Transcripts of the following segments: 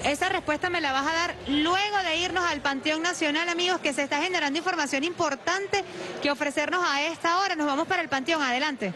Esa respuesta me la vas a dar luego de irnos al Panteón Nacional, amigos, que se está generando información importante que ofrecernos a esta hora. Nos vamos para el Panteón, adelante.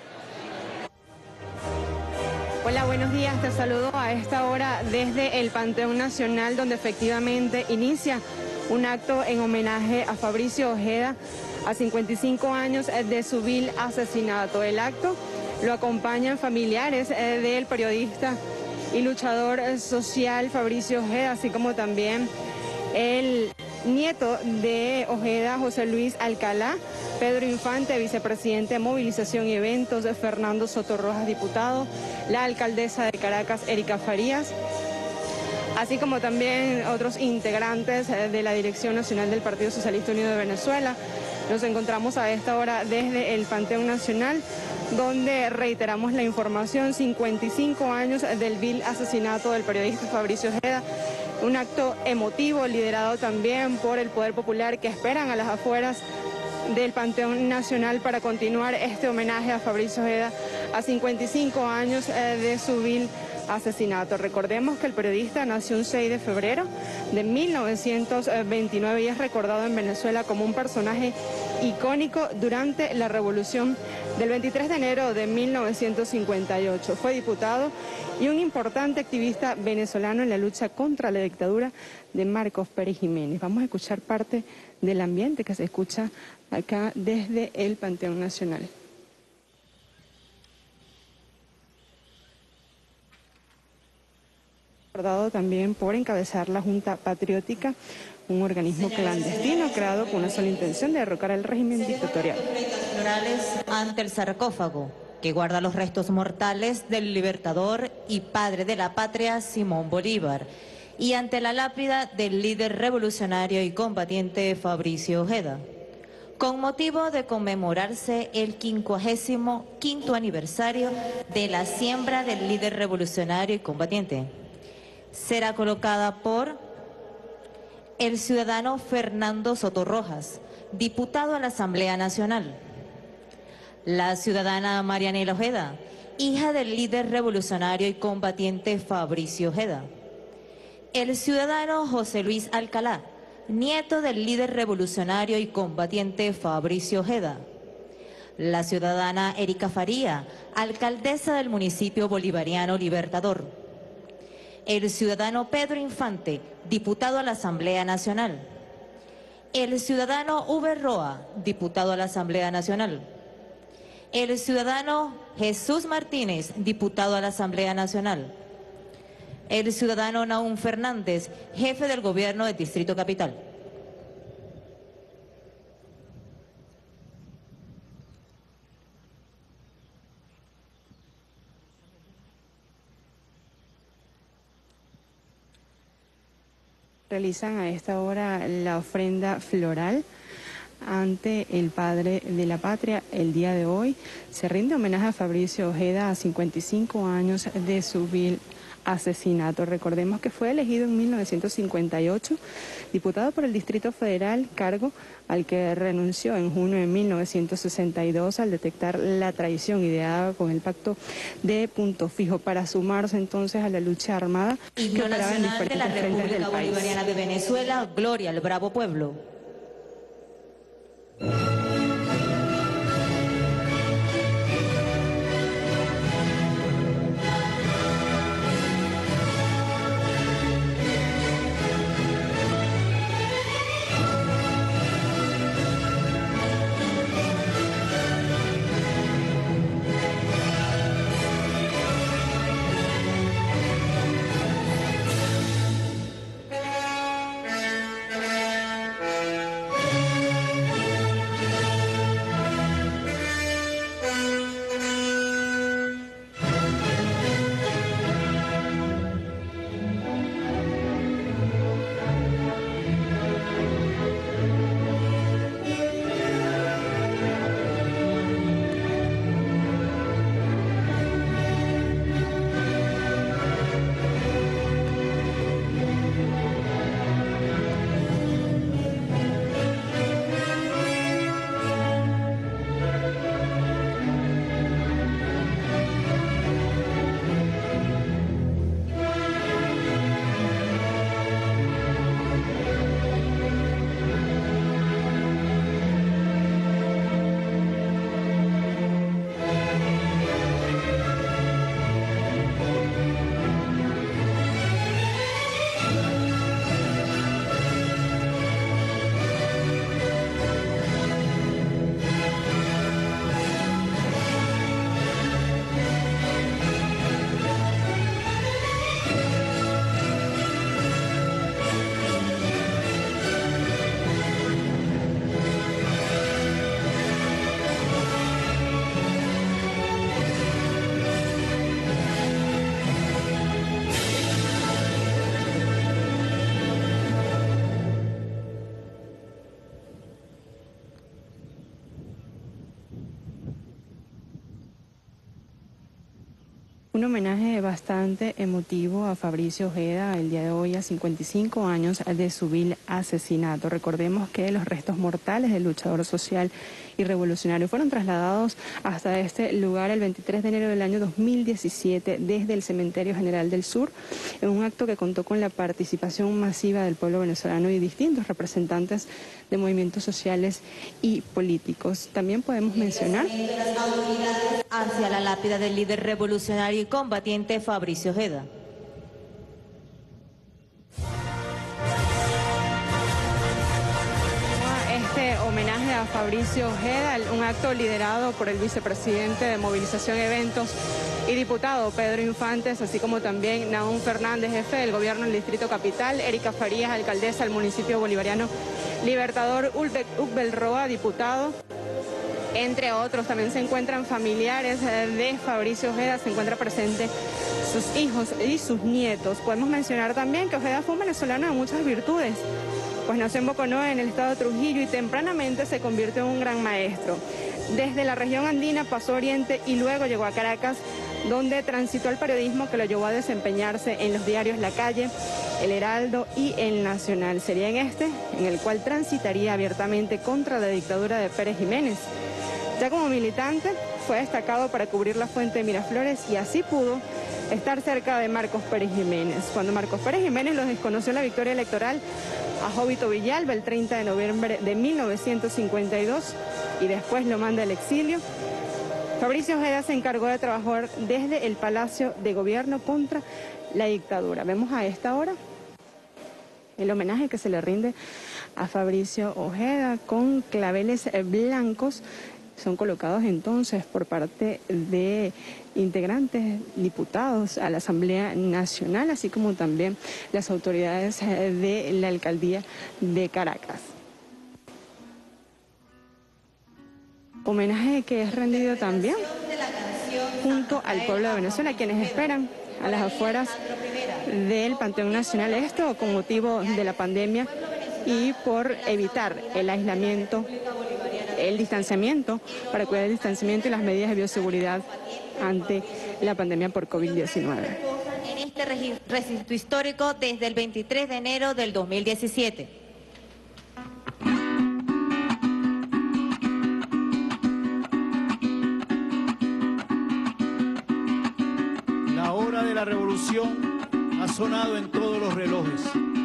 Hola, buenos días, te saludo a esta hora desde el Panteón Nacional, donde efectivamente inicia un acto en homenaje a Fabricio Ojeda, a 55 años de su vil asesinato. El acto lo acompañan familiares del periodista y luchador social Fabricio Ojeda, así como también el nieto de Ojeda, José Luis Alcalá, Pedro Infante, vicepresidente de Movilización y Eventos, Fernando Soto Rojas, diputado, la alcaldesa de Caracas, Erika Farías, así como también otros integrantes de la Dirección Nacional del Partido Socialista Unido de Venezuela. Nos encontramos a esta hora desde el Panteón Nacional, donde reiteramos la información: 55 años del vil asesinato del periodista Fabricio Ojeda. Un acto emotivo liderado también por el Poder Popular, que esperan a las afueras del Panteón Nacional para continuar este homenaje a Fabricio Ojeda, a 55 años de su vil asesinato. Recordemos que el periodista nació un 6 de febrero de 1929 y es recordado en Venezuela como un personaje icónico durante la revolución del 23 de enero de 1958. Fue diputado y un importante activista venezolano en la lucha contra la dictadura de Marcos Pérez Jiménez. Vamos a escuchar parte del ambiente que se escucha acá desde el Panteón Nacional. Recordado también por encabezar la Junta Patriótica, un organismo clandestino creado con una sola intención de derrocar el régimen dictatorial. Florales ante el sarcófago que guarda los restos mortales del libertador y padre de la patria Simón Bolívar, y ante la lápida del líder revolucionario y combatiente Fabricio Ojeda, con motivo de conmemorarse el 55º aniversario de la siembra del líder revolucionario y combatiente. Será colocada por el ciudadano Fernando Soto Rojas, diputado a la Asamblea Nacional; la ciudadana Marianela Ojeda, hija del líder revolucionario y combatiente Fabricio Ojeda; el ciudadano José Luis Alcalá, nieto del líder revolucionario y combatiente Fabricio Ojeda; la ciudadana Erika Faría, alcaldesa del municipio bolivariano Libertador; el ciudadano Pedro Infante, diputado a la Asamblea Nacional; el ciudadano Uber Roa, diputado a la Asamblea Nacional; el ciudadano Jesús Martínez, diputado a la Asamblea Nacional; el ciudadano Naún Fernández, jefe del gobierno del Distrito Capital. Realizan a esta hora la ofrenda floral ante el padre de la patria. El día de hoy se rinde homenaje a Fabricio Ojeda, a 55 años de su vil asesinato. Recordemos que fue elegido en 1958 diputado por el Distrito Federal, cargo al que renunció en junio de 1962 al detectar la traición ideada con el pacto de Punto Fijo para sumarse entonces a la lucha armada que operaba en diferentes frentes del país. Himno Nacional de la República Bolivariana de Venezuela, Gloria al Bravo Pueblo. Un homenaje bastante emotivo a Fabricio Ojeda el día de hoy a 55 años de su vil asesinato. Recordemos que los restos mortales del luchador social y revolucionario fueron trasladados hasta este lugar el 23 de enero del año 2017 desde el Cementerio General del Sur, en un acto que contó con la participación masiva del pueblo venezolano y distintos representantes de movimientos sociales y políticos. También podemos mencionar hacia la lápida del líder revolucionario y combatiente Fabricio Ojeda. Este homenaje a Fabricio Ojeda, un acto liderado por el vicepresidente de Movilización Eventos y diputado Pedro Infantes, así como también Nahum Fernández, jefe del gobierno del Distrito Capital, Erika Farías, alcaldesa del municipio bolivariano Libertador, Ukbel Roa, diputado, entre otros. También se encuentran familiares de Fabricio Ojeda, se encuentra presente sus hijos y sus nietos. Podemos mencionar también que Ojeda fue un venezolano de muchas virtudes, pues nació en Boconó, en el estado de Trujillo, y tempranamente se convirtió en un gran maestro. Desde la región andina pasó a Oriente y luego llegó a Caracas, donde transitó el periodismo que lo llevó a desempeñarse en los diarios La Calle, El Heraldo y El Nacional. Sería en el cual transitaría abiertamente contra la dictadura de Pérez Jiménez. Ya como militante fue destacado para cubrir la fuente de Miraflores y así pudo estar cerca de Marcos Pérez Jiménez. Cuando Marcos Pérez Jiménez los desconoció la victoria electoral a Jovito Villalba el 30 de noviembre de 1952 y después lo manda al exilio, Fabricio Ojeda se encargó de trabajar desde el Palacio de Gobierno contra la dictadura. Vemos a esta hora el homenaje que se le rinde a Fabricio Ojeda con claveles blancos. Son colocados entonces por parte de integrantes, diputados a la Asamblea Nacional, así como también las autoridades de la Alcaldía de Caracas. Homenaje que es rendido también junto al pueblo de Venezuela, quienes esperan a las afueras del Panteón Nacional, esto con motivo de la pandemia y por evitar el aislamiento, el distanciamiento, para cuidar el distanciamiento y las medidas de bioseguridad ante la pandemia por COVID-19. En este recinto histórico desde el 23 de enero del 2017. La hora de la revolución ha sonado en todos los relojes.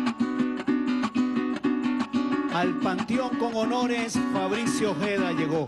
Al panteón con honores Fabricio Ojeda llegó.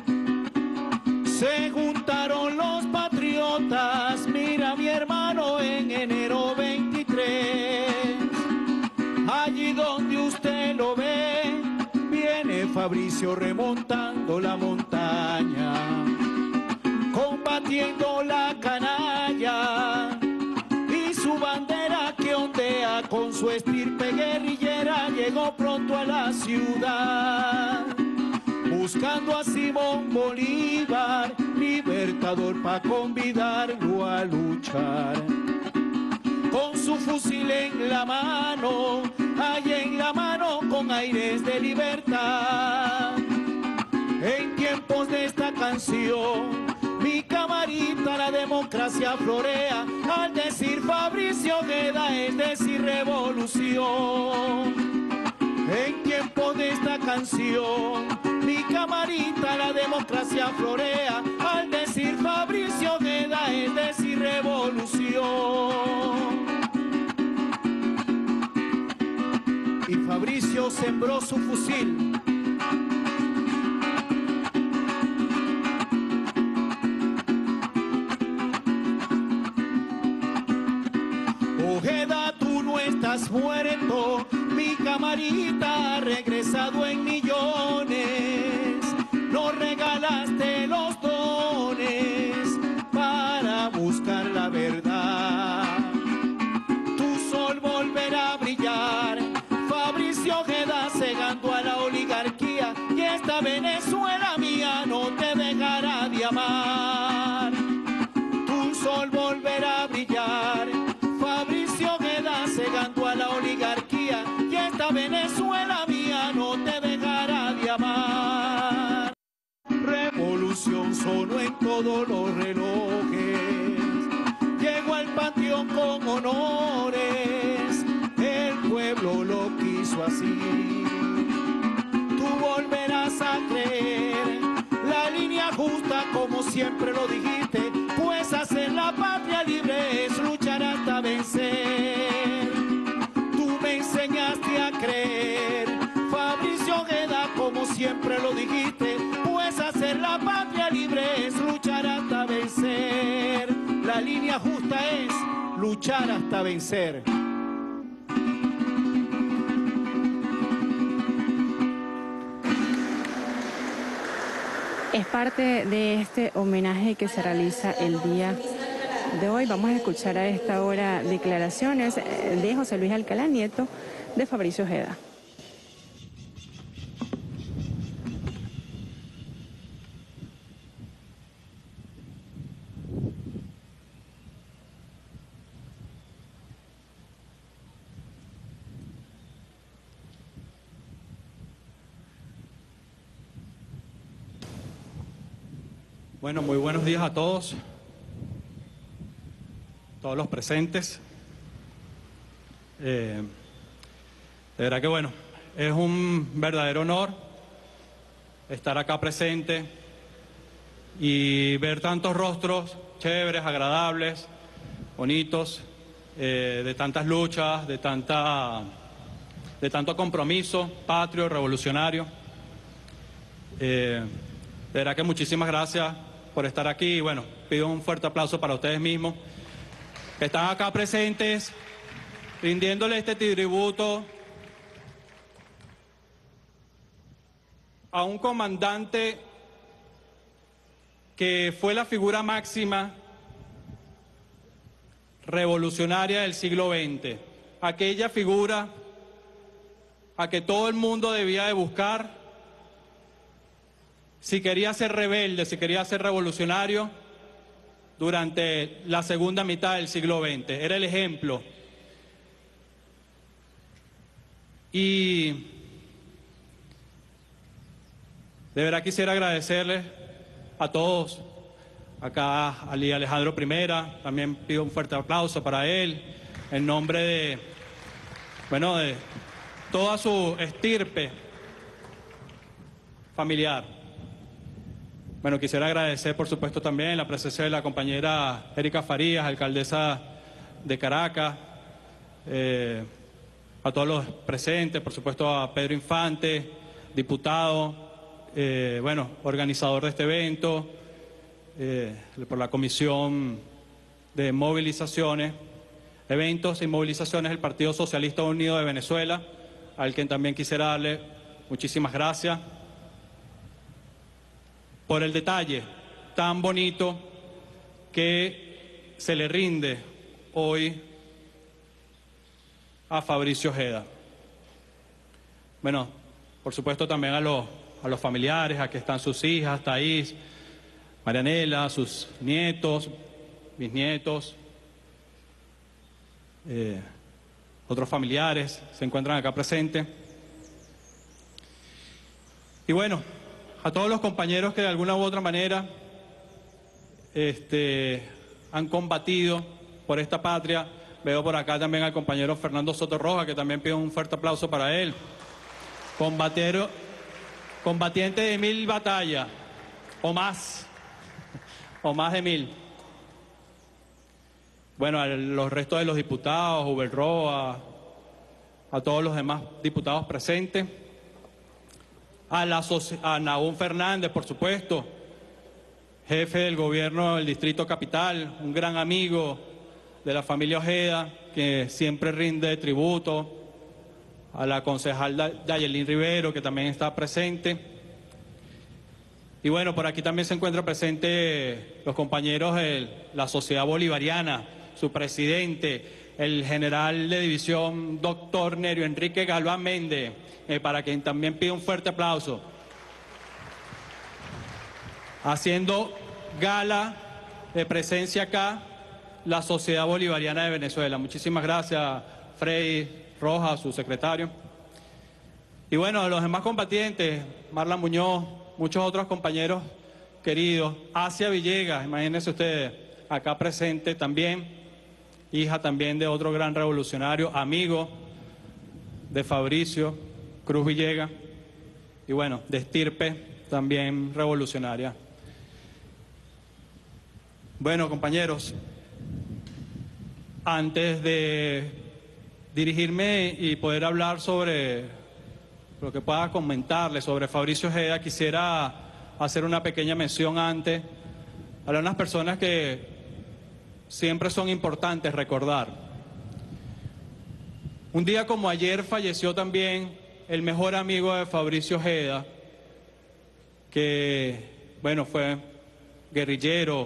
Se juntaron los patriotas, mira mi hermano, en enero 23. Allí donde usted lo ve, viene Fabricio remontando la montaña, combatiendo la canalla. Su bandera que ondea con su estirpe guerrillera llegó pronto a la ciudad, buscando a Simón Bolívar, libertador, para convidarlo a luchar. Con su fusil en la mano, ahí en la mano con aires de libertad. En tiempos de esta canción, mi camarita, la democracia florea, al decir Fabricio Ojeda es decir revolución. En tiempo de esta canción, mi camarita, la democracia florea, al decir Fabricio Ojeda es decir revolución. Y Fabricio sembró su fusil. Ojeda, tú no estás muerto, mi camarita ha regresado en millones. Nos regalaste los dones para buscar la verdad. Tu sol volverá a brillar, Fabricio Ojeda cegando a la oligarquía, y esta Venezuela mía no te dejará de amar. Tu sol volverá a brillar, Fabricio Ojeda cegando a la oligarquía, y esta Venezuela mía no te dejará de amar. Revolución sonó en todos los relojes, honores, el pueblo lo quiso así. Tú volverás a creer la línea justa como siempre lo dijiste, pues hacer la patria libre es luchar hasta vencer. Tú me enseñaste a creer, Fabricio Ojeda, como siempre lo dijiste, pues hacer la patria libre es luchar hasta vencer. La línea justa es luchar hasta vencer. Es parte de este homenaje que se realiza el día de hoy. Vamos a escuchar a esta hora declaraciones de José Luis Alcalá, nieto de Fabricio Ojeda. Bueno, muy buenos días a todos los presentes. De verdad que bueno, es un verdadero honor estar acá presente y ver tantos rostros chéveres, agradables, bonitos, de tantas luchas, de tanto compromiso patrio, revolucionario. De verdad que muchísimas gracias por estar aquí y bueno, pido un fuerte aplauso para ustedes mismos que están acá presentes, rindiéndole este tributo a un comandante que fue la figura máxima revolucionaria del siglo XX, aquella figura a que todo el mundo debía de buscar si quería ser rebelde, si quería ser revolucionario durante la segunda mitad del siglo XX. Era el ejemplo. Y de verdad quisiera agradecerles a todos. Acá a Alejandro Primera, también pido un fuerte aplauso para él, en nombre de, bueno, de toda su estirpe familiar. Bueno, quisiera agradecer, por supuesto, también la presencia de la compañera Erika Farías, alcaldesa de Caracas, a todos los presentes, por supuesto a Pedro Infante, diputado, bueno, organizador de este evento, por la Comisión de Movilizaciones, Eventos y Movilizaciones del Partido Socialista Unido de Venezuela, al quien también quisiera darle muchísimas gracias por el detalle tan bonito que se le rinde hoy a Fabricio Ojeda. Bueno, por supuesto también a los familiares, aquí están sus hijas, Thaís, Marianela, sus nietos, bisnietos, otros familiares se encuentran acá presentes. Y bueno, a todos los compañeros que de alguna u otra manera han combatido por esta patria. Veo por acá también al compañero Fernando Soto Roja, que también pido un fuerte aplauso para él. Combatiente de 1000 batallas, o más de 1000. Bueno, a los restos de los diputados, Uber Roa, a todos los demás diputados presentes. A Nahum Fernández, por supuesto, jefe del gobierno del Distrito Capital, un gran amigo de la familia Ojeda, que siempre rinde tributo, a la concejal Dayelín Rivero, que también está presente. Y bueno, por aquí también se encuentran presentes los compañeros de la Sociedad Bolivariana, su presidente, el general de división, doctor Nerio Enrique Galván Méndez, para quien también pido un fuerte aplauso. Haciendo gala de presencia acá, la Sociedad Bolivariana de Venezuela. Muchísimas gracias, Freddy Rojas, su secretario. Y bueno, a los demás combatientes, Marla Muñoz, muchos otros compañeros queridos, Asia Villegas, imagínense ustedes, acá presente también, hija también de otro gran revolucionario, amigo de Fabricio Cruz Villegas, y bueno, de estirpe también revolucionaria. Bueno, compañeros, antes de dirigirme y poder hablar sobre lo que pueda comentarles sobre Fabricio Ojeda, quisiera hacer una pequeña mención antes a unas personas que siempre son importantes recordar. Un día como ayer falleció también el mejor amigo de Fabricio Ojeda, que, bueno, fue guerrillero,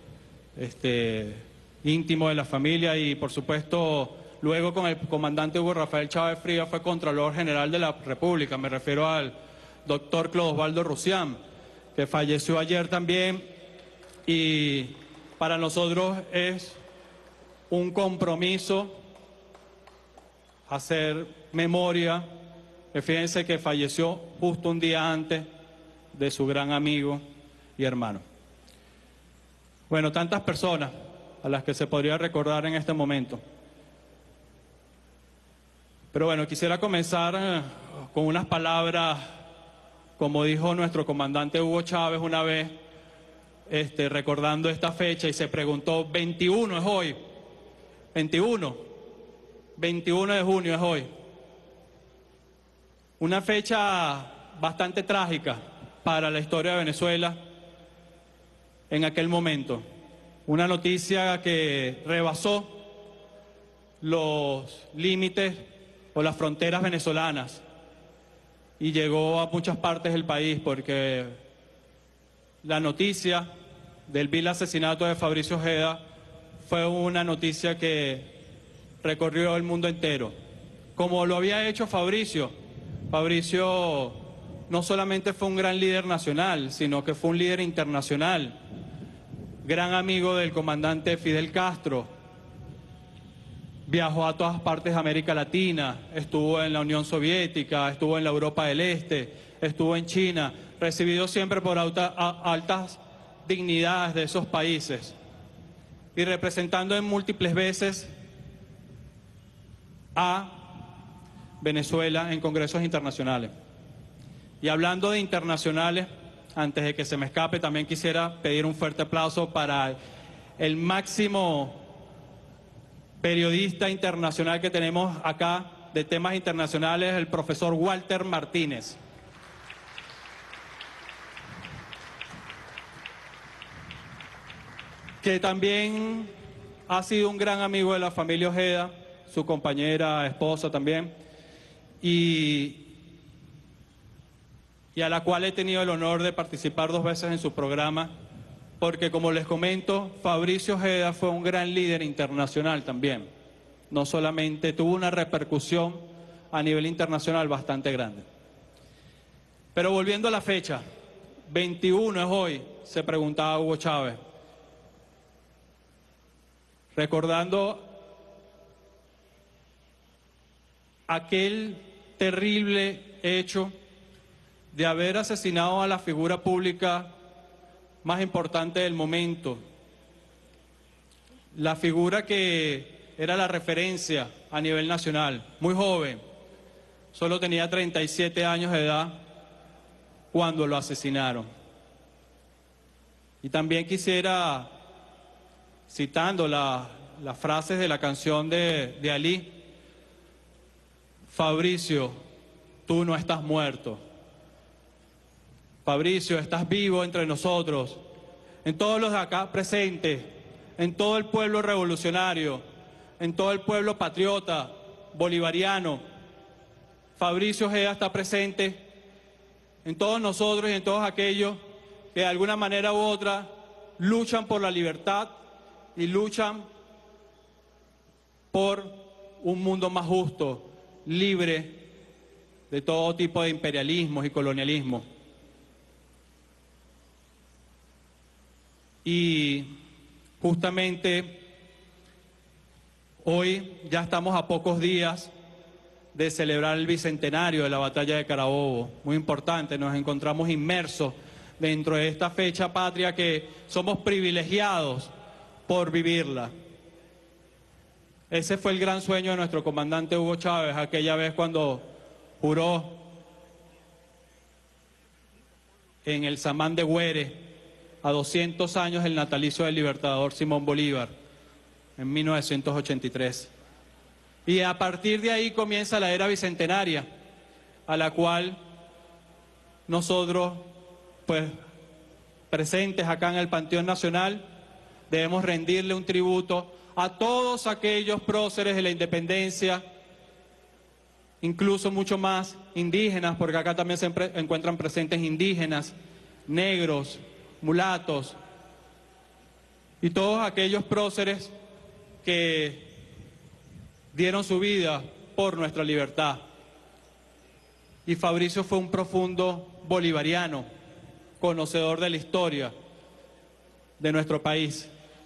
íntimo de la familia y, por supuesto, luego con el comandante Hugo Rafael Chávez Frías fue Contralor General de la República. Me refiero al doctor Clodosvaldo Rusián, que falleció ayer también, y para nosotros es un compromiso hacer memoria. Fíjense que falleció justo un día antes de su gran amigo y hermano. Bueno, tantas personas a las que se podría recordar en este momento. Pero bueno, quisiera comenzar con unas palabras, como dijo nuestro comandante Hugo Chávez una vez, recordando esta fecha, y se preguntó, 21 es hoy, 21 de junio es hoy. Una fecha bastante trágica para la historia de Venezuela en aquel momento. Una noticia que rebasó los límites o las fronteras venezolanas y llegó a muchas partes del país, porque la noticia del vil asesinato de Fabricio Ojeda fue una noticia que recorrió el mundo entero. Como lo había hecho Fabricio no solamente fue un gran líder nacional, sino que fue un líder internacional, gran amigo del comandante Fidel Castro, viajó a todas partes de América Latina, estuvo en la Unión Soviética, estuvo en la Europa del Este, estuvo en China, recibido siempre por altas dignidades de esos países y representando en múltiples veces a Venezuela en congresos internacionales. Y hablando de internacionales, antes de que se me escape, también quisiera pedir un fuerte aplauso para el máximo periodista internacional que tenemos acá de temas internacionales, el profesor Walter Martínez. Que también ha sido un gran amigo de la familia Ojeda, su compañera, esposa también, y a la cual he tenido el honor de participar 2 veces en su programa, porque como les comento, Fabricio Ojeda fue un gran líder internacional también. No solamente tuvo una repercusión a nivel internacional bastante grande. Pero volviendo a la fecha, 21 es hoy, se preguntaba Hugo Chávez, recordando aquel terrible hecho de haber asesinado a la figura pública más importante del momento, la figura que era la referencia a nivel nacional, muy joven, solo tenía 37 años de edad cuando lo asesinaron. Y también quisiera, citando las frases de la canción de Ali, Fabricio, tú no estás muerto. Fabricio, estás vivo entre nosotros, en todos los de acá presentes, en todo el pueblo revolucionario, en todo el pueblo patriota, bolivariano. Fabricio Ojeda está presente en todos nosotros y en todos aquellos que de alguna manera u otra luchan por la libertad y luchan por un mundo más justo, libre de todo tipo de imperialismos y colonialismo. Y justamente hoy ya estamos a pocos días de celebrar el bicentenario de la batalla de Carabobo. Muy importante, nos encontramos inmersos dentro de esta fecha patria que somos privilegiados por vivirla. Ese fue el gran sueño de nuestro comandante Hugo Chávez, aquella vez cuando juró en el Samán de Güere, a 200 años del natalicio del libertador Simón Bolívar, en 1983. Y a partir de ahí comienza la era bicentenaria, a la cual nosotros, pues, presentes acá en el Panteón Nacional, debemos rendirle un tributo a todos aquellos próceres de la independencia, incluso mucho más indígenas, porque acá también se encuentran presentes indígenas, negros, mulatos, y todos aquellos próceres que dieron su vida por nuestra libertad. Y Fabricio fue un profundo bolivariano, conocedor de la historia de nuestro país,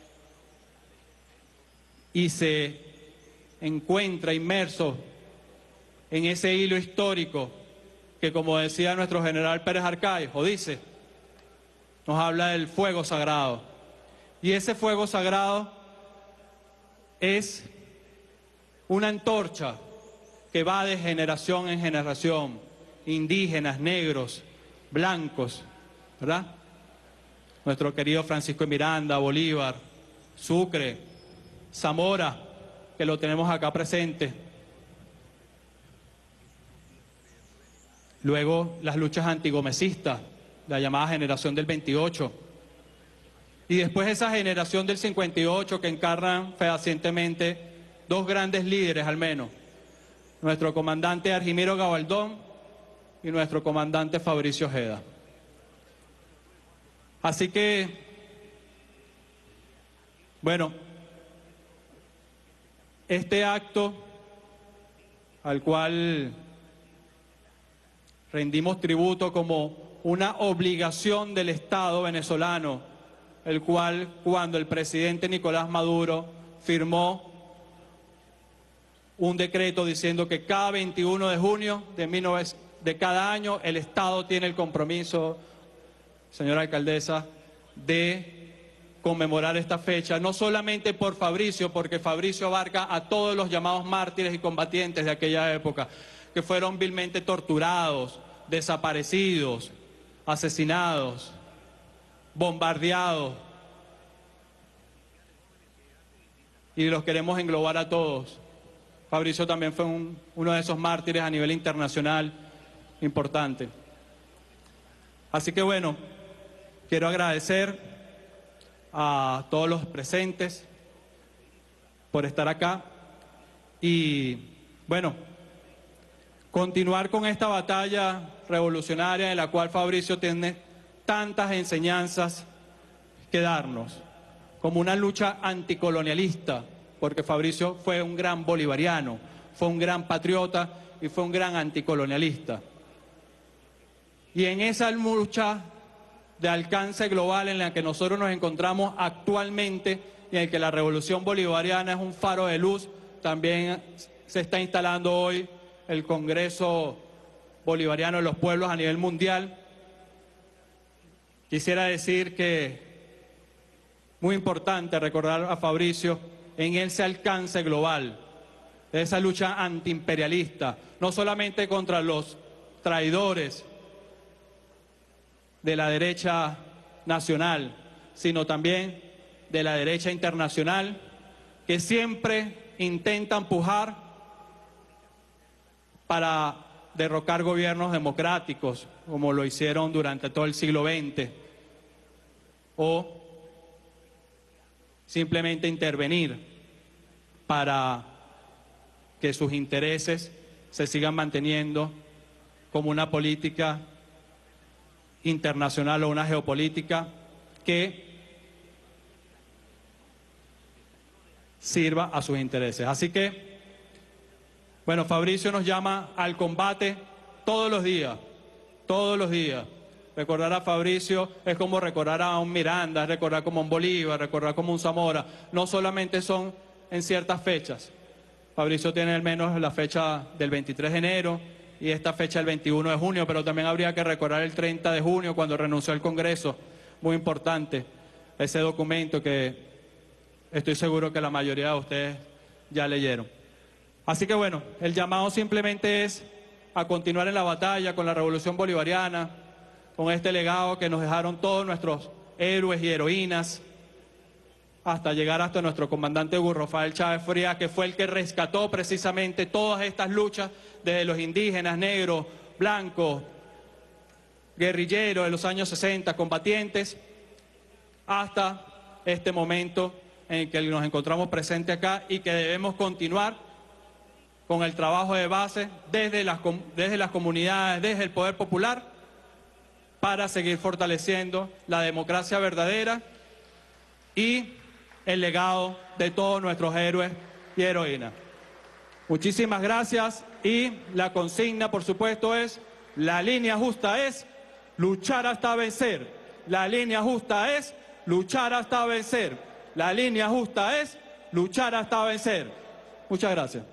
y se encuentra inmerso en ese hilo histórico que, como decía nuestro general Pérez Arcáiz, o dice, nos habla del fuego sagrado. Y ese fuego sagrado es una antorcha que va de generación en generación, indígenas, negros, blancos, ¿verdad? Nuestro querido Francisco de Miranda, Bolívar, Sucre, Zamora, que lo tenemos acá presente. Luego las luchas antigomecistas, la llamada generación del 28. Y después esa generación del 58 que encarnan fehacientemente dos grandes líderes al menos. Nuestro comandante Argimiro Gabaldón y nuestro comandante Fabricio Ojeda. Así que, bueno, este acto al cual rendimos tributo como una obligación del Estado venezolano, el cual, cuando el presidente Nicolás Maduro firmó un decreto diciendo que cada 21 de junio de cada año el Estado tiene el compromiso, señora alcaldesa, de conmemorar esta fecha, no solamente por Fabricio, porque Fabricio abarca a todos los llamados mártires y combatientes de aquella época, que fueron vilmente torturados, desaparecidos, asesinados, bombardeados, y los queremos englobar a todos. Fabricio también fue uno de esos mártires a nivel internacional importante. Así que bueno, quiero agradecer a todos los presentes por estar acá y, bueno, continuar con esta batalla revolucionaria en la cual Fabricio tiene tantas enseñanzas que darnos, como una lucha anticolonialista, porque Fabricio fue un gran bolivariano, fue un gran patriota y fue un gran anticolonialista. Y en esa lucha de alcance global en la que nosotros nos encontramos actualmente y en el que la revolución bolivariana es un faro de luz, también se está instalando hoy el Congreso Bolivariano de los Pueblos a nivel mundial. Quisiera decir que muy importante recordar a Fabricio en ese alcance global, de esa lucha antiimperialista, no solamente contra los traidores de la derecha nacional, sino también de la derecha internacional, que siempre intenta empujar para derrocar gobiernos democráticos, como lo hicieron durante todo el siglo XX, o simplemente intervenir para que sus intereses se sigan manteniendo como una política internacional o una geopolítica que sirva a sus intereses. Así que, bueno, Fabricio nos llama al combate todos los días, todos los días. Recordar a Fabricio es como recordar a un Miranda, es recordar como un Bolívar, recordar como un Zamora. No solamente son en ciertas fechas. Fabricio tiene al menos la fecha del 23 de enero y esta fecha el 21 de junio, pero también habría que recordar el 30 de junio cuando renunció al Congreso. Muy importante ese documento que estoy seguro que la mayoría de ustedes ya leyeron. Así que bueno, el llamado simplemente es a continuar en la batalla con la revolución bolivariana, con este legado que nos dejaron todos nuestros héroes y heroínas, hasta llegar hasta nuestro comandante Hugo Rafael Chávez Frías, que fue el que rescató precisamente todas estas luchas, desde los indígenas, negros, blancos, guerrilleros de los años 60, combatientes, hasta este momento en el que nos encontramos presentes acá y que debemos continuar con el trabajo de base desde las comunidades, desde el poder popular, para seguir fortaleciendo la democracia verdadera y el legado de todos nuestros héroes y heroínas. Muchísimas gracias, y la consigna, por supuesto, es: la línea justa es luchar hasta vencer. La línea justa es luchar hasta vencer. La línea justa es luchar hasta vencer. Muchas gracias.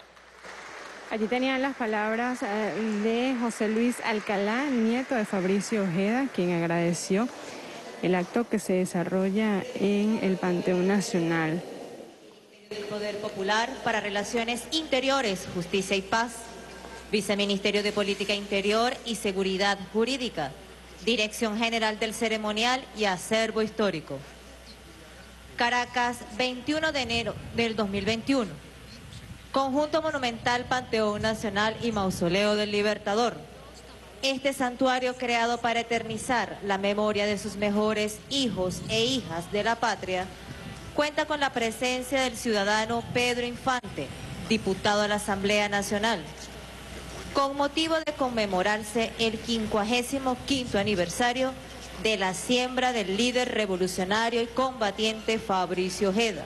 Allí tenían las palabras de José Luis Alcalá, nieto de Fabricio Ojeda, quien agradeció el acto que se desarrolla en el Panteón Nacional. El Poder Popular para Relaciones Interiores, Justicia y Paz, Viceministerio de Política Interior y Seguridad Jurídica, Dirección General del Ceremonial y Acervo Histórico. Caracas, 21 de enero del 2021. Conjunto Monumental Panteón Nacional y Mausoleo del Libertador. Este santuario, creado para eternizar la memoria de sus mejores hijos e hijas de la patria, cuenta con la presencia del ciudadano Pedro Infante, diputado a la Asamblea Nacional, con motivo de conmemorarse el 55º aniversario de la siembra del líder revolucionario y combatiente Fabricio Ojeda,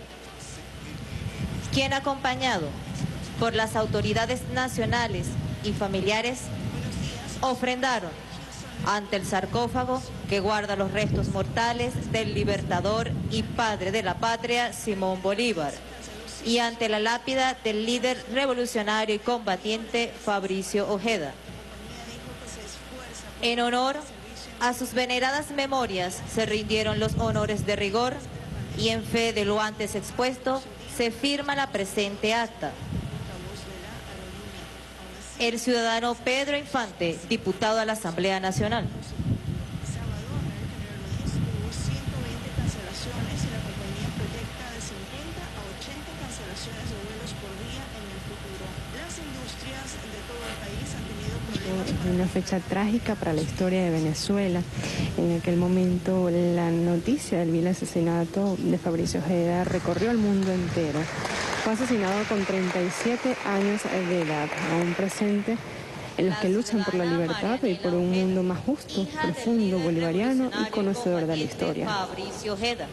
quien, acompañado por las autoridades nacionales y familiares, ofrendaron ante el sarcófago que guarda los restos mortales del libertador y padre de la patria Simón Bolívar, y ante la lápida del líder revolucionario y combatiente Fabricio Ojeda. En honor a sus veneradas memorias se rindieron los honores de rigor, y en fe de lo antes expuesto se firma la presente acta. El ciudadano Pedro Infante, diputado a la Asamblea Nacional. Una fecha trágica para la historia de Venezuela. En aquel momento la noticia del vil asesinato de Fabricio Ojeda recorrió el mundo entero. Fue asesinado con 37 años de edad, aún presente en los que luchan por la libertad y por un mundo más justo, profundo, bolivariano y conocedor de la historia. Fabricio Ojeda.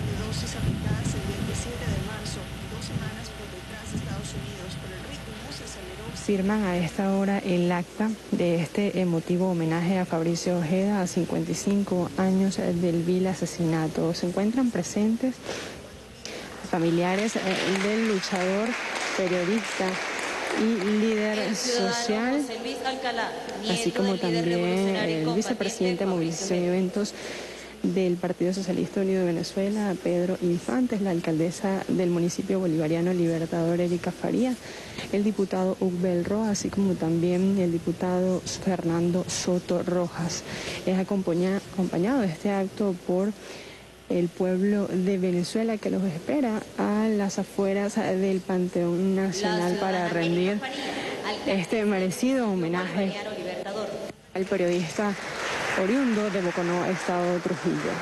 Firman a esta hora el acta de este emotivo homenaje a Fabricio Ojeda a 55 años del vil asesinato. Se encuentran presentes familiares del luchador, periodista y líder social, así como también el vicepresidente de Movilización y Eventos del Partido Socialista Unido de Venezuela, Pedro Infante, la alcaldesa del municipio bolivariano Libertador, Erika Faría, el diputado Hugo Roa, así como también el diputado Fernando Soto Rojas. Es acompañado este acto por el pueblo de Venezuela, que los espera a las afueras del Panteón Nacional para rendir este merecido homenaje al periodista oriundo de Boconó, Estado Trujillo.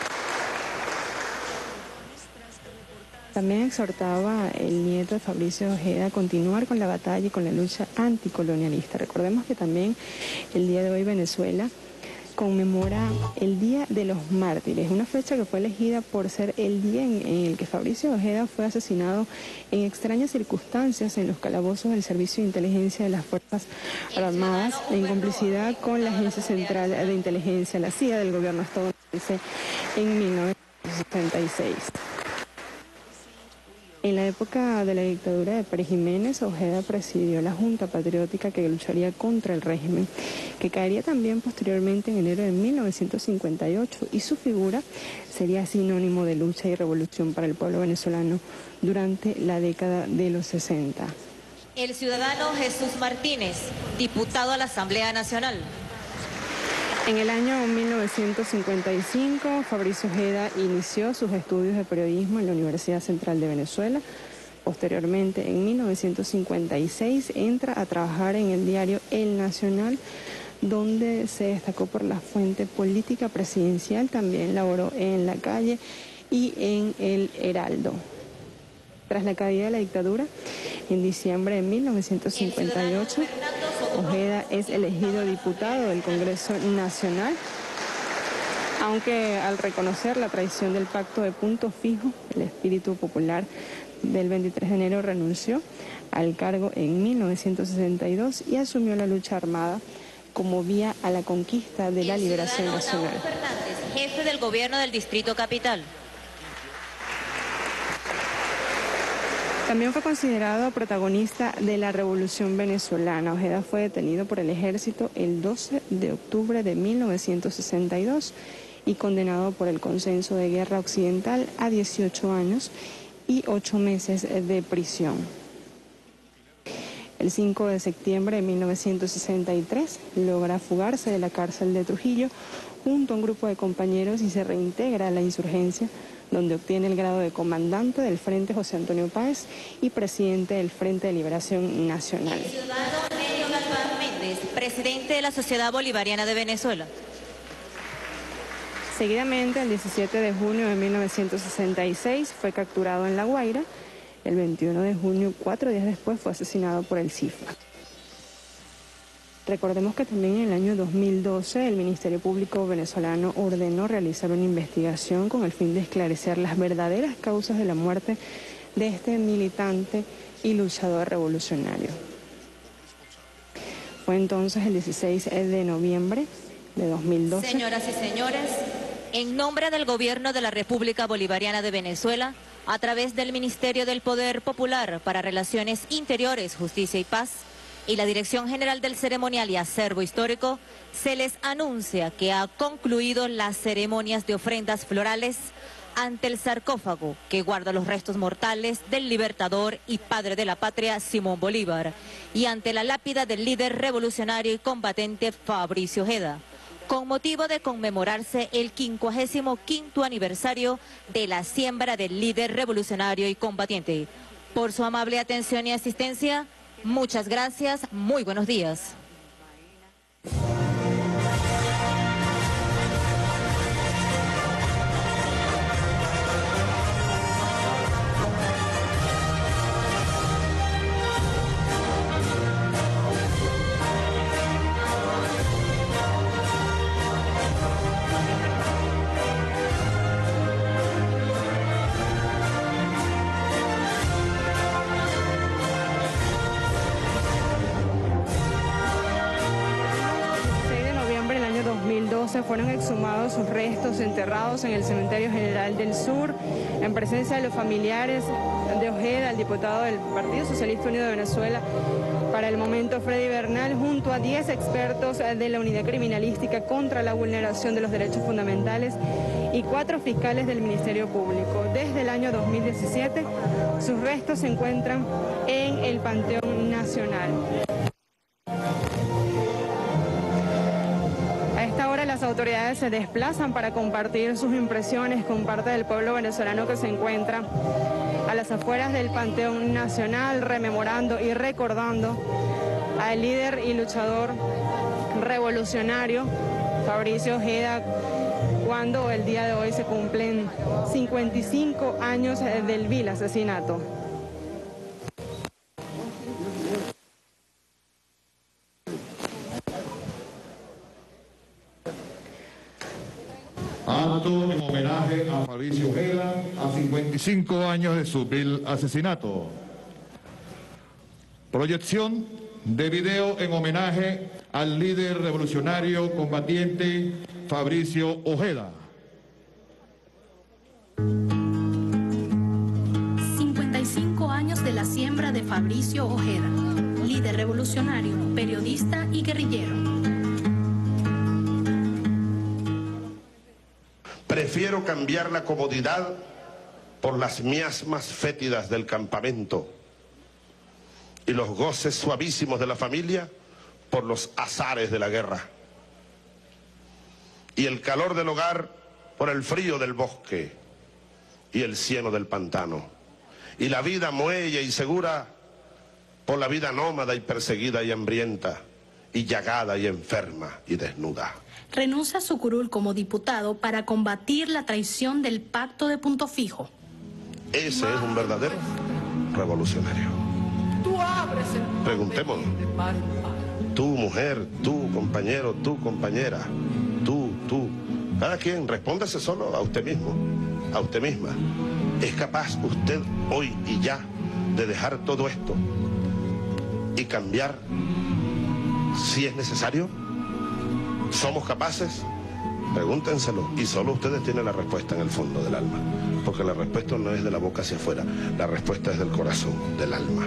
También exhortaba el nieto de Fabricio Ojeda a continuar con la batalla y con la lucha anticolonialista. Recordemos que también el día de hoy Venezuela conmemora el Día de los Mártires, una fecha que fue elegida por ser el día en el que Fabricio Ojeda fue asesinado en extrañas circunstancias en los calabozos del Servicio de Inteligencia de las Fuerzas Armadas, en complicidad con la Agencia Central de Inteligencia, la CIA, del gobierno estadounidense en 1976. En la época de la dictadura de Pérez Jiménez, Ojeda presidió la Junta Patriótica que lucharía contra el régimen, que caería también posteriormente en enero de 1958, y su figura sería sinónimo de lucha y revolución para el pueblo venezolano durante la década de los 60. El ciudadano Jesús Martínez, diputado a la Asamblea Nacional. En el año 1955, Fabricio Ojeda inició sus estudios de periodismo en la Universidad Central de Venezuela. Posteriormente, en 1956, entra a trabajar en el diario El Nacional, donde se destacó por la fuente política presidencial. También laboró en La Calle y en El Heraldo. Tras la caída de la dictadura, en diciembre de 1958, Ojeda es elegido diputado del Congreso Nacional, aunque al reconocer la traición del pacto de punto fijo, el espíritu popular del 23 de enero renunció al cargo en 1962 y asumió la lucha armada como vía a la conquista de la liberación nacional. Fernández, jefe del gobierno del Distrito Capital. También fue considerado protagonista de la Revolución Venezolana. Ojeda fue detenido por el ejército el 12 de octubre de 1962 y condenado por el Consenso de Guerra Occidental a 18 años y 8 meses de prisión. El 5 de septiembre de 1963 logra fugarse de la cárcel de Trujillo junto a un grupo de compañeros y se reintegra a la insurgencia, donde obtiene el grado de comandante del Frente José Antonio Páez y presidente del Frente de Liberación Nacional. El ciudadano Nelio Galván Méndez, presidente de la Sociedad Bolivariana de Venezuela. Seguidamente, el 17 de junio de 1966, fue capturado en La Guaira. El 21 de junio, 4 días después, fue asesinado por el CIFA. Recordemos que también en el año 2012 el Ministerio Público venezolano ordenó realizar una investigación con el fin de esclarecer las verdaderas causas de la muerte de este militante y luchador revolucionario. Fue entonces el 16 de noviembre de 2012. Señoras y señores, en nombre del Gobierno de la República Bolivariana de Venezuela, a través del Ministerio del Poder Popular para Relaciones Interiores, Justicia y Paz, y la Dirección General del Ceremonial y Acervo Histórico, se les anuncia que ha concluido las ceremonias de ofrendas florales ante el sarcófago que guarda los restos mortales del libertador y padre de la patria Simón Bolívar, y ante la lápida del líder revolucionario y combatiente Fabricio Ojeda, con motivo de conmemorarse el 55º aniversario de la siembra del líder revolucionario y combatiente. Por su amable atención y asistencia, muchas gracias, muy buenos días. Fueron exhumados sus restos enterrados en el Cementerio General del Sur, en presencia de los familiares de Ojeda, el diputado del Partido Socialista Unido de Venezuela, para el momento Freddy Bernal, junto a 10 expertos de la Unidad Criminalística contra la Vulneración de los Derechos Fundamentales y 4 fiscales del Ministerio Público. Desde el año 2017, sus restos se encuentran en el Panteón Nacional. Las autoridades se desplazan para compartir sus impresiones con parte del pueblo venezolano que se encuentra a las afueras del Panteón Nacional, rememorando y recordando al líder y luchador revolucionario Fabricio Ojeda, cuando el día de hoy se cumplen 55 años del vil asesinato. Acto en homenaje a Fabricio Ojeda a 55 años de su vil asesinato. Proyección de video en homenaje al líder revolucionario combatiente Fabricio sombra de Fabricio Ojeda, líder revolucionario, periodista y guerrillero. Prefiero cambiar la comodidad por las miasmas fétidas del campamento y los goces suavísimos de la familia por los azares de la guerra, y el calor del hogar por el frío del bosque y el cieno del pantano, y la vida muelle y segura por la vida nómada y perseguida y hambrienta, y llagada y enferma y desnuda. Renuncia a su curul como diputado para combatir la traición del pacto de Punto Fijo. Ese es un verdadero revolucionario. Preguntémonos. Tú, mujer, tú, compañero, tú, compañera, tú. Cada quien, respóndase solo a usted mismo, a usted misma. ¿Es capaz usted hoy y ya de dejar todo esto y cambiar si es necesario? ¿Somos capaces? Pregúntenselo, y solo ustedes tienen la respuesta en el fondo del alma, porque la respuesta no es de la boca hacia afuera, la respuesta es del corazón, del alma.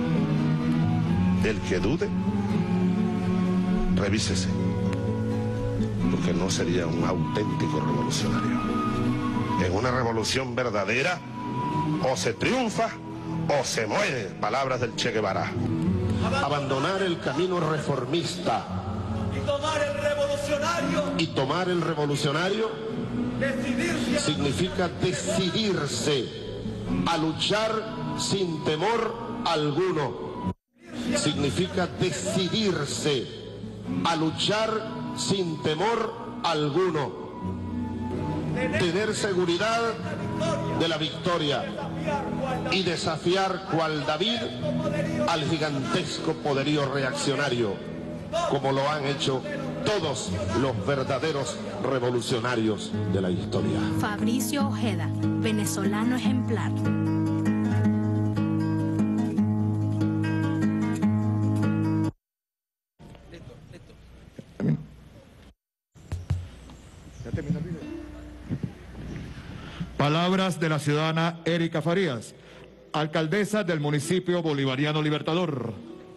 El que dude, revísese, porque no sería un auténtico revolucionario. En una revolución verdadera, o se triunfa o se muere, palabras del Che Guevara. Abandonar el camino reformista y tomar el revolucionario significa decidirse a luchar sin temor alguno. Significa decidirse a luchar sin temor alguno. Tener seguridad de la victoria y desafiar cual David al gigantesco poderío reaccionario, como lo han hecho todos los verdaderos revolucionarios de la historia. Fabricio Ojeda, venezolano ejemplar. Palabras de la ciudadana Erika Farías, alcaldesa del municipio bolivariano Libertador.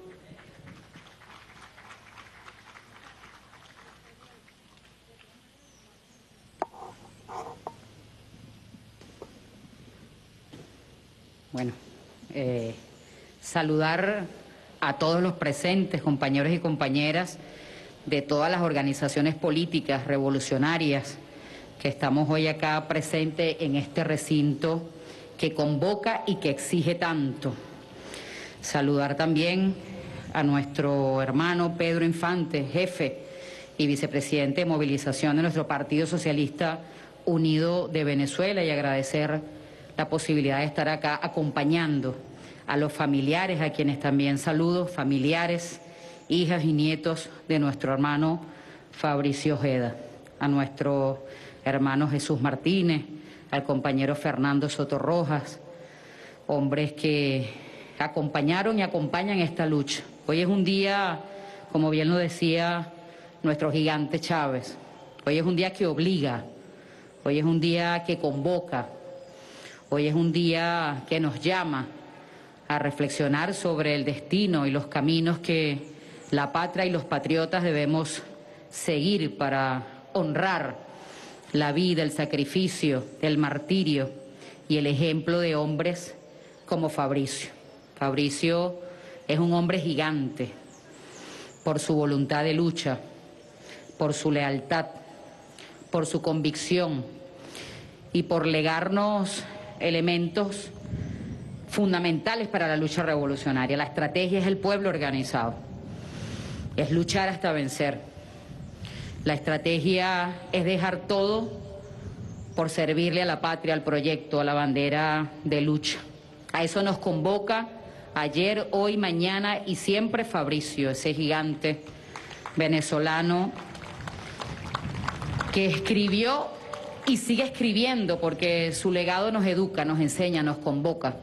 Bueno, saludar a todos los presentes, compañeros y compañeras de todas las organizaciones políticas revolucionarias que estamos hoy acá presentes en este recinto que convoca y que exige tanto. Saludar también a nuestro hermano Pedro Infante, jefe y vicepresidente de movilización de nuestro Partido Socialista Unido de Venezuela, y agradecer la posibilidad de estar acá acompañando a los familiares, a quienes también saludo, familiares, hijas y nietos de nuestro hermano Fabricio Ojeda, a nuestro hermano Jesús Martínez, al compañero Fernando Soto Rojas, hombres que acompañaron y acompañan esta lucha. Hoy es un día, como bien lo decía nuestro gigante Chávez, hoy es un día que obliga, hoy es un día que convoca, hoy es un día que nos llama a reflexionar sobre el destino y los caminos que la patria y los patriotas debemos seguir para honrar la vida, el sacrificio, el martirio y el ejemplo de hombres como Fabricio. Fabricio es un hombre gigante por su voluntad de lucha, por su lealtad, por su convicción y por legarnos elementos fundamentales para la lucha revolucionaria. La estrategia es el pueblo organizado, es luchar hasta vencer. La estrategia es dejar todo por servirle a la patria, al proyecto, a la bandera de lucha. A eso nos convoca ayer, hoy, mañana y siempre Fabricio, ese gigante venezolano que escribió y sigue escribiendo, porque su legado nos educa, nos enseña, nos convoca.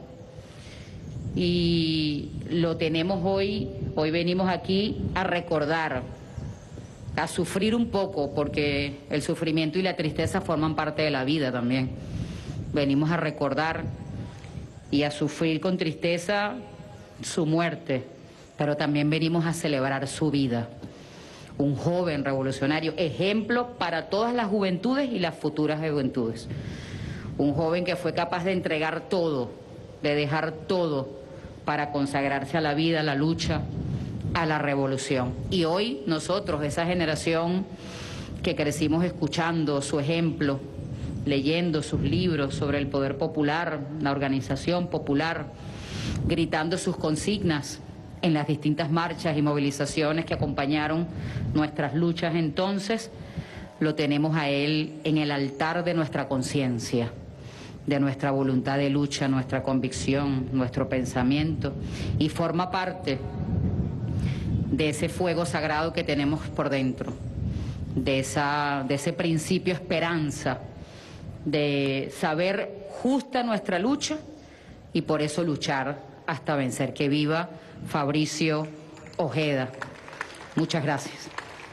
Y lo tenemos hoy venimos aquí a recordar, a sufrir un poco, porque el sufrimiento y la tristeza forman parte de la vida también. Venimos a recordar y a sufrir con tristeza su muerte, pero también venimos a celebrar su vida. Un joven revolucionario, ejemplo para todas las juventudes y las futuras juventudes. Un joven que fue capaz de entregar todo, de dejar todo para consagrarse a la vida, a la lucha, a la revolución. Y hoy nosotros, esa generación que crecimos escuchando su ejemplo, leyendo sus libros sobre el poder popular, la organización popular, gritando sus consignas en las distintas marchas y movilizaciones que acompañaron nuestras luchas entonces, lo tenemos a él en el altar de nuestra conciencia, de nuestra voluntad de lucha, nuestra convicción, nuestro pensamiento, y forma parte de ese fuego sagrado que tenemos por dentro, de ese principio esperanza, de saber justa nuestra lucha y por eso luchar hasta vencer. Que viva Fabricio Ojeda. Muchas gracias.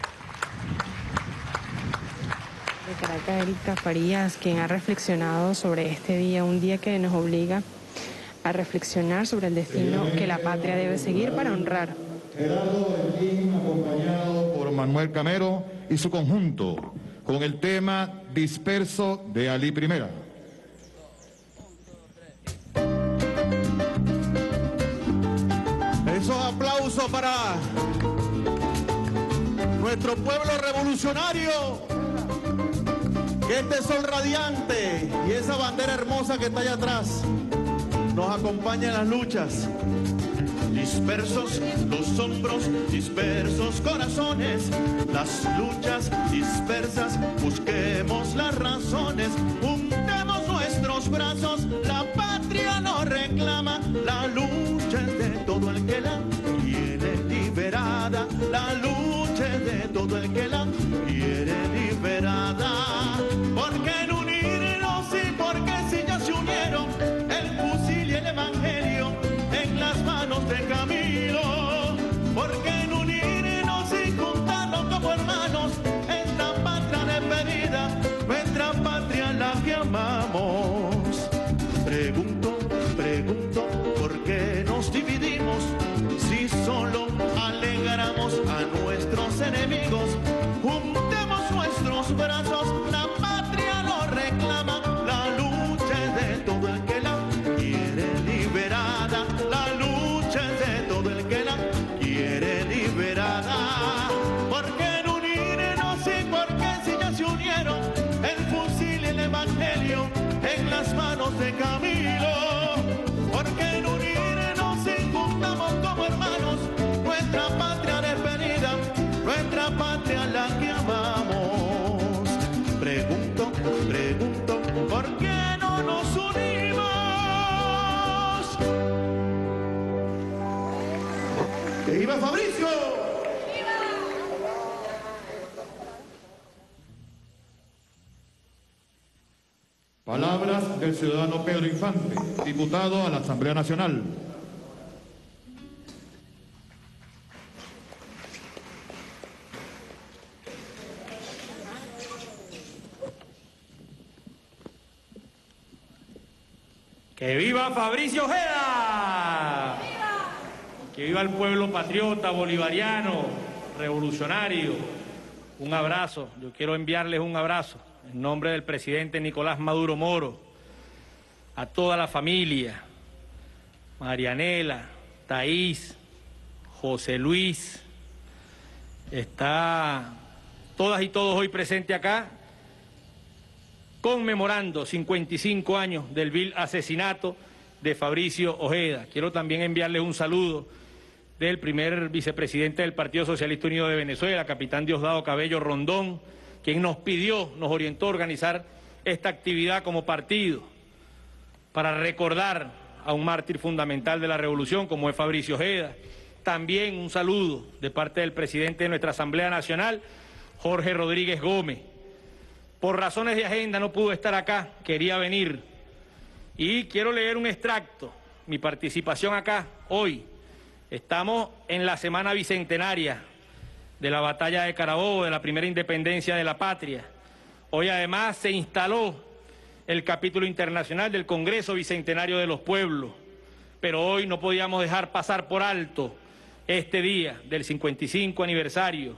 De Caracas, Erika Farías, quien ha reflexionado sobre este día, un día que nos obliga a reflexionar sobre el destino que la patria debe seguir para honrar. Gerardo Valentín, acompañado por Manuel Camero y su conjunto, con el tema Disperso de Alí Primera. Esos aplausos para nuestro pueblo revolucionario, que este sol radiante y esa bandera hermosa que está allá atrás nos acompaña en las luchas. Dispersos los hombros, dispersos corazones, las luchas dispersas, busquemos las razones, juntemos nuestros brazos, la patria nos reclama, la lucha es de todo el que la quiere liberada, la lucha es de todo el que la quiere liberada, porque en unirnos y porque si ya se unieron el fusil y el evangelio en las manos de Camilo, porque en unirnos y juntarnos como hermanos, esta patria despedida, nuestra patria la que amamos. Pregunto, ¿por qué nos dividimos si solo alegramos a nuestros enemigos? Juntemos nuestros brazos, la patria nos reclama, la lucha es de todo el que la quiere liberada, la lucha es de todo el que la quiere liberada, porque en unirnos y porque si ya se unieron el fusil y el evangelio en las manos de Camilo, porque en unirnos y juntamos como hermanos, nuestra patria despedida, nuestra patria la que amamos. Pregunto, ¿por qué no nos unimos? ¡Que viva Fabricio! Palabras del ciudadano Pedro Infante, diputado a la Asamblea Nacional. ¡Que viva Fabricio Ojeda! ¡Que viva el pueblo patriota, bolivariano, revolucionario! Un abrazo, yo quiero enviarles un abrazo en nombre del presidente Nicolás Maduro Moro, a toda la familia, Marianela, Thaís, José Luis, está todas y todos hoy presentes acá, conmemorando 55 años del vil asesinato de Fabricio Ojeda. Quiero también enviarles un saludo del primer vicepresidente del Partido Socialista Unido de Venezuela, capitán Diosdado Cabello Rondón, quien nos orientó a organizar esta actividad como partido para recordar a un mártir fundamental de la revolución como es Fabricio Ojeda. También un saludo de parte del presidente de nuestra Asamblea Nacional, Jorge Rodríguez Gómez. Por razones de agenda no pudo estar acá, quería venir. Y quiero leer un extracto, mi participación acá hoy. Estamos en la semana bicentenaria de la batalla de Carabobo, de la primera independencia de la patria. Hoy además se instaló el capítulo internacional del Congreso Bicentenario de los Pueblos. pero hoy no podíamos dejar pasar por alto este día del 55 aniversario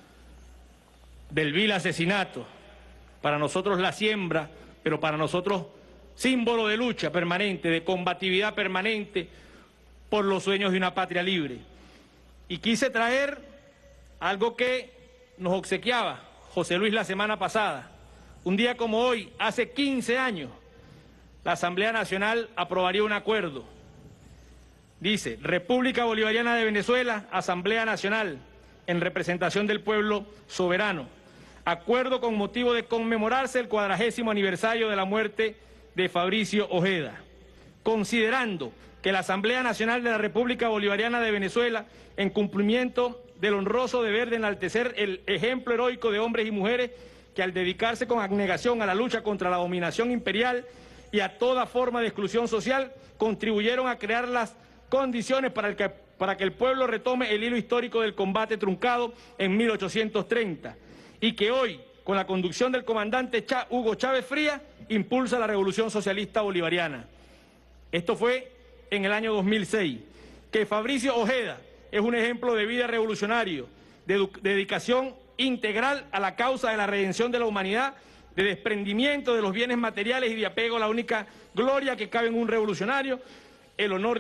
del vil asesinato. Para nosotros la siembra, pero para nosotros símbolo de lucha permanente, de combatividad permanente por los sueños de una patria libre. Y quise traer algo que nos obsequiaba José Luis la semana pasada. Un día como hoy, hace 15 años, la Asamblea Nacional aprobaría un acuerdo. Dice: República Bolivariana de Venezuela, Asamblea Nacional, en representación del pueblo soberano. Acuerdo con motivo de conmemorarse el 40º aniversario de la muerte de Fabricio Ojeda. Considerando que la Asamblea Nacional de la República Bolivariana de Venezuela, en cumplimiento del honroso deber de enaltecer el ejemplo heroico de hombres y mujeres que al dedicarse con abnegación a la lucha contra la dominación imperial y a toda forma de exclusión social, contribuyeron a crear las condiciones para que el pueblo retome el hilo histórico del combate truncado en 1830, y que hoy, con la conducción del comandante Hugo Chávez Frías, impulsa la revolución socialista bolivariana. Esto fue en el año 2006. Que Fabricio Ojeda es un ejemplo de vida revolucionario, de dedicación integral a la causa de la redención de la humanidad, de desprendimiento de los bienes materiales y de apego a la única gloria que cabe en un revolucionario, el honor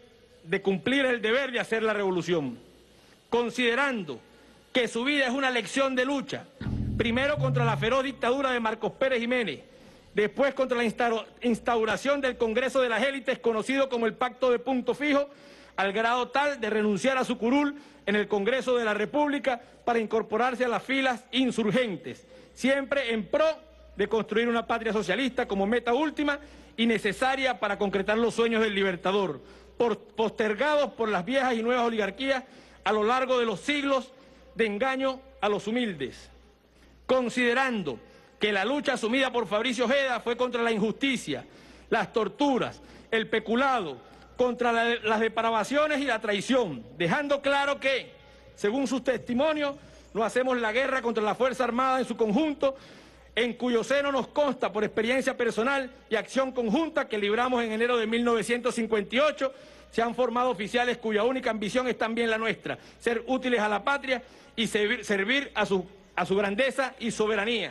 de cumplir el deber de hacer la revolución. Considerando que su vida es una lección de lucha, primero contra la feroz dictadura de Marcos Pérez Jiménez, después contra la instauración del Congreso de las Élites, conocido como el Pacto de Punto Fijo, al grado tal de renunciar a su curul en el Congreso de la República para incorporarse a las filas insurgentes, siempre en pro de construir una patria socialista como meta última y necesaria para concretar los sueños del Libertador, postergados por las viejas y nuevas oligarquías a lo largo de los siglos de engaño a los humildes. Considerando que la lucha asumida por Fabricio Ojeda fue contra la injusticia, las torturas, el peculado, contra las depravaciones y la traición, dejando claro que, según sus testimonios, no hacemos la guerra contra la Fuerza Armada en su conjunto, en cuyo seno nos consta por experiencia personal y acción conjunta que libramos en enero de 1958, se han formado oficiales cuya única ambición es también la nuestra, ser útiles a la patria y servir a su grandeza y soberanía.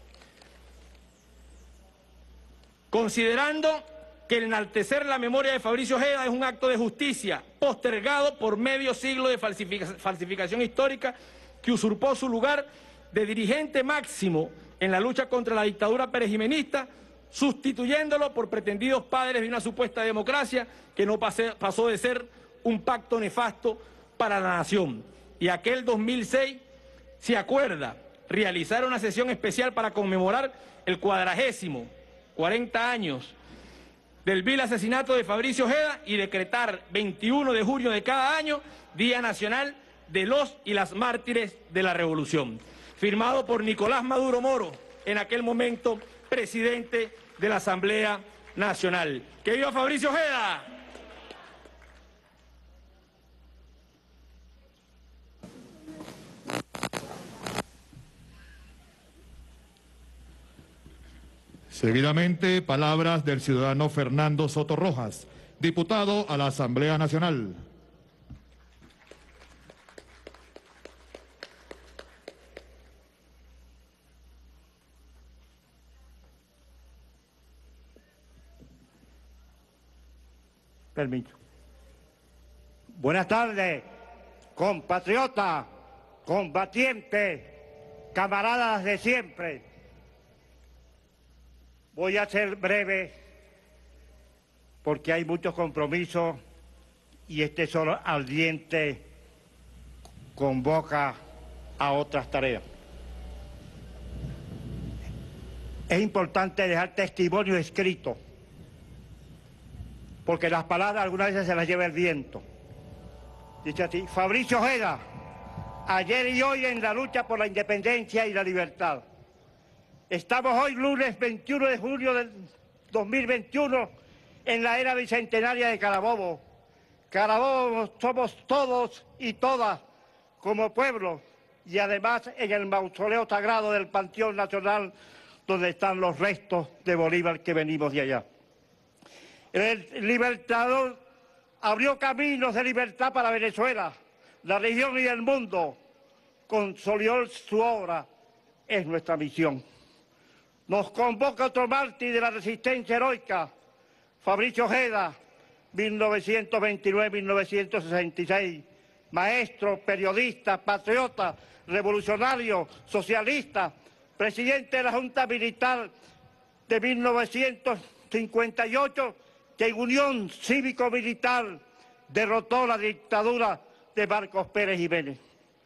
Considerando que el enaltecer la memoria de Fabricio Ojeda es un acto de justicia postergado por medio siglo de falsificación histórica que usurpó su lugar de dirigente máximo en la lucha contra la dictadura perejimenista, sustituyéndolo por pretendidos padres de una supuesta democracia que no pasó de ser un pacto nefasto para la nación. Y aquel 2006 se acuerda realizar una sesión especial para conmemorar el 40 años del vil asesinato de Fabricio Ojeda y decretar 21 de junio de cada año Día Nacional de los y las mártires de la Revolución. Firmado por Nicolás Maduro Moro, en aquel momento presidente de la Asamblea Nacional. ¡Que viva Fabricio Ojeda! Seguidamente, palabras del ciudadano Fernando Soto Rojas, diputado a la Asamblea Nacional. Permiso. Buenas tardes, compatriotas, combatientes, camaradas de siempre. Voy a ser breve porque hay muchos compromisos y este sol ardiente convoca a otras tareas. Es importante dejar testimonio escrito, porque las palabras algunas veces se las lleva el viento. Dice así: Fabricio Ojeda, ayer y hoy en la lucha por la independencia y la libertad. Estamos hoy, lunes 21 de julio del 2021, en la era bicentenaria de Carabobo. Carabobo somos todos y todas como pueblo, y además en el mausoleo sagrado del Panteón Nacional, donde están los restos de Bolívar que venimos de allá. El Libertador abrió caminos de libertad para Venezuela, la región y el mundo. Consolidó su obra, es nuestra misión. Nos convoca otro mártir de la resistencia heroica, Fabricio Ojeda, 1929-1966, maestro, periodista, patriota, revolucionario, socialista, presidente de la Junta Militar de 1958, que en unión cívico-militar derrotó la dictadura de Marcos Pérez Jiménez.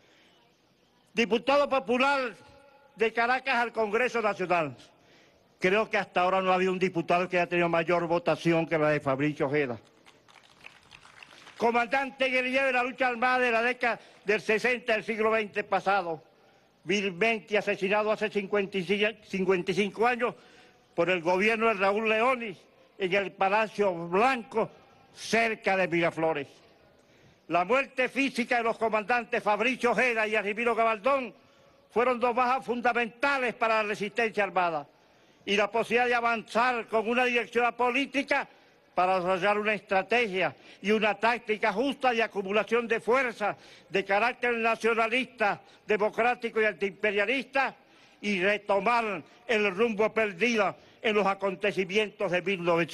Diputado popular de Caracas al Congreso Nacional. Creo que hasta ahora no había un diputado que haya tenido mayor votación que la de Fabricio Ojeda. Comandante guerrillero de la lucha armada de la década del 60 del siglo XX pasado, vilmente asesinado hace 55 años por el gobierno de Raúl Leóniz en el Palacio Blanco, cerca de Miraflores. La muerte física de los comandantes Fabricio Ojeda y Argimiro Gabaldón fueron dos bajas fundamentales para la resistencia armada y la posibilidad de avanzar con una dirección política para desarrollar una estrategia y una táctica justa de acumulación de fuerzas de carácter nacionalista, democrático y antiimperialista y retomar el rumbo perdido en los acontecimientos de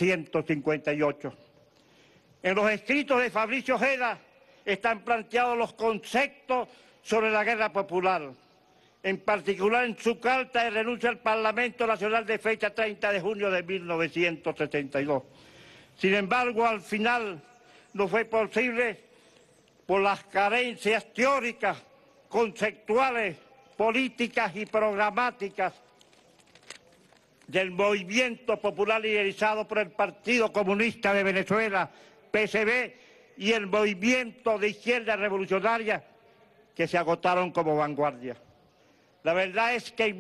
1958. En los escritos de Fabricio Ojeda están planteados los conceptos sobre la guerra popular, en particular en su carta de renuncia al Parlamento Nacional de fecha 30 de junio de 1972. Sin embargo, al final no fue posible por las carencias teóricas, conceptuales, políticas y programáticas del movimiento popular liderizado por el Partido Comunista de Venezuela, PCV, y el movimiento de izquierda revolucionaria que se agotaron como vanguardia. La verdad es que en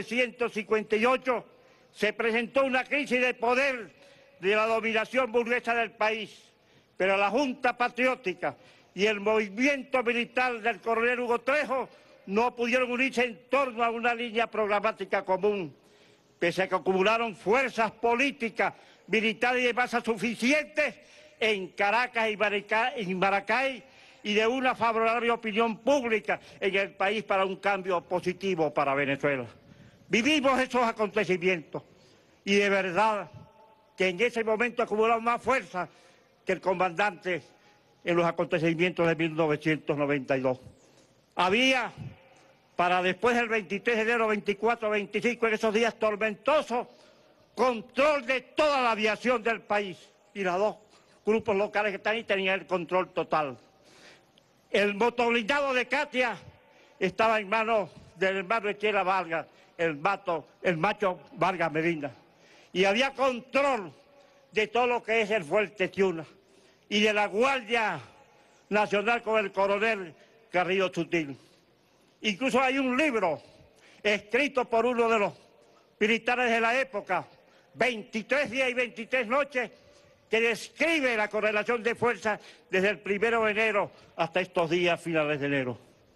1958 se presentó una crisis de poder de la dominación burguesa del país, pero la Junta Patriótica y el movimiento militar del coronel Hugo Trejo no pudieron unirse en torno a una línea programática común, pese a que acumularon fuerzas políticas, militares y de masa suficientes en Caracas y Maracay y de una favorable opinión pública en el país para un cambio positivo para Venezuela. Vivimos esos acontecimientos y de verdad que en ese momento acumularon más fuerza que el comandante en los acontecimientos de 1992. Había, para después del 23 de enero, 24, 25, en esos días tormentosos, control de toda la aviación del país. Y los dos grupos locales que están ahí tenían el control total. El motoblindado de Katia estaba en manos del hermano Echela Vargas, el macho Vargas Medina. Y había control de todo lo que es el Fuerte Tiuna y de la Guardia Nacional con el coronel Carrillo Sutil. Incluso hay un libro escrito por uno de los militares de la época, 23 días y 23 noches, que describe la correlación de fuerzas desde el 1 de enero hasta estos días finales de enero.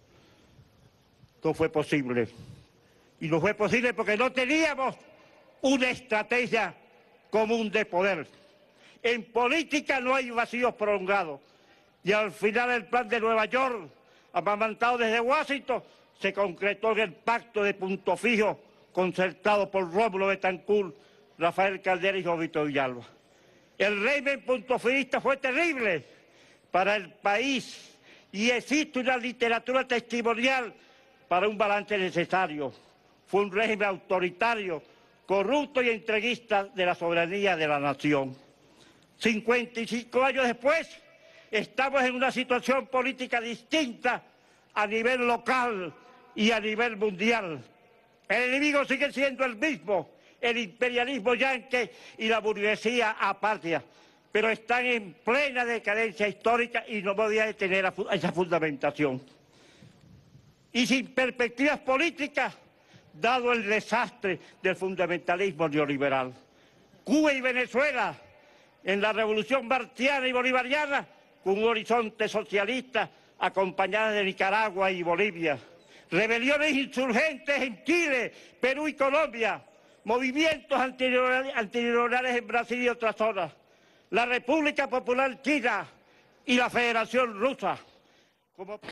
Esto fue posible. Y no fue posible porque no teníamos una estrategia común de poder. En política no hay vacíos prolongados. Y al final el plan de Nueva York, amamantado desde Washington, se concretó en el pacto de Punto Fijo concertado por Rómulo Betancourt, Rafael Caldera y Jovito Villalba. El régimen puntofijista fue terrible para el país y existe una literatura testimonial para un balance necesario. Fue un régimen autoritario, corrupto y entreguista de la soberanía de la nación. 55 años después, estamos en una situación política distinta a nivel local y a nivel mundial. El enemigo sigue siendo el mismo, el imperialismo yanqui y la burguesía apatria, pero están en plena decadencia histórica y no podía detener esa fundamentación. Y sin perspectivas políticas, dado el desastre del fundamentalismo neoliberal. Cuba y Venezuela, en la revolución martiana y bolivariana, con un horizonte socialista acompañada de Nicaragua y Bolivia. Rebeliones insurgentes en Chile, Perú y Colombia. Movimientos antineoliberales en Brasil y otras zonas. La República Popular China, y la Federación Rusa. Como